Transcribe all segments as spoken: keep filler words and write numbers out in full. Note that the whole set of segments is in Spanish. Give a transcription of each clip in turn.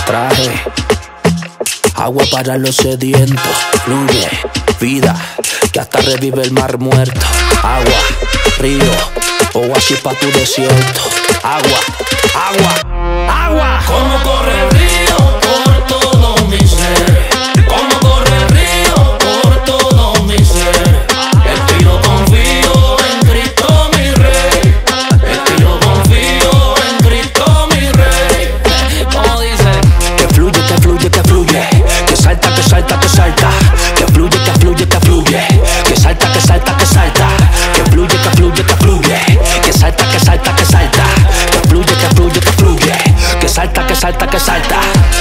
Traje agua para los sedientos. Fluye vida que hasta revive el mar muerto. Agua, río, oasis pa' tu desierto. Agua, agua, agua. Como corre el río por todo mi ser. Como corre el río por todo mi ser. Es que yo confío en Cristo mi Rey. Es que yo confío en Cristo mi Rey. Como dice, que fluye, que fluye, que fluye. Que salta, que salta, que salta. Que fluye, que fluye, que fluye. Que salta, que salta, que salta. Que fluye, que fluye, que fluye. Que salta, que salta, que salta. Que fluye, que fluye, que fluye. Que salta, que salta, que salta.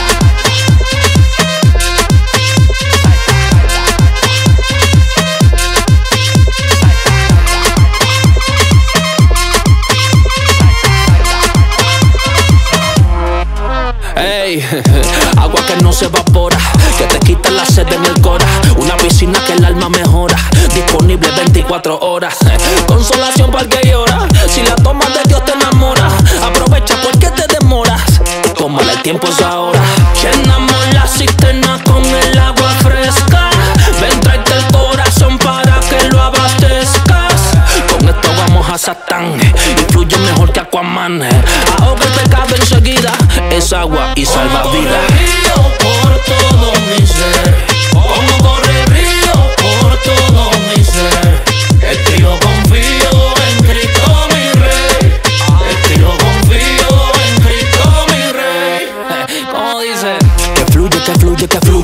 Ey, agua que no se evapora, que te quita la sed en el cora. Una piscina que el alma mejora, disponible veinticuatro horas. Consolación para el que llora, si la tomas de Dios te enamora. Aprovecha porque te demoras, tómala, el tiempo es ahora. Llenamos la cisterna con el agua fresca. Ven, tráete el corazón para que lo abastezcas. Con esto vamos a Satán y fluye mejor que Aquaman. Ahoga el pecado enseguida, es agua y salva vida. por todo mi ser. Como corre el río por todo mi ser. Es que yo confío en Cristo mi Rey. Es que yo confío en Cristo mi Rey. Como dice, que fluye, que fluye, que fluye.